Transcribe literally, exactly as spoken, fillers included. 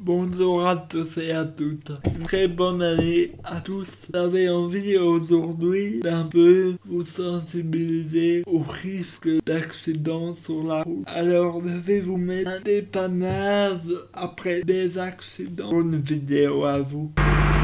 Bonjour à tous et à toutes. Très bonne année à tous. J'avais envie aujourd'hui d'un peu vous sensibiliser au risque d'accident sur la route. Alors je vais vous mettre un dépannage après des accidents. Bonne vidéo à vous.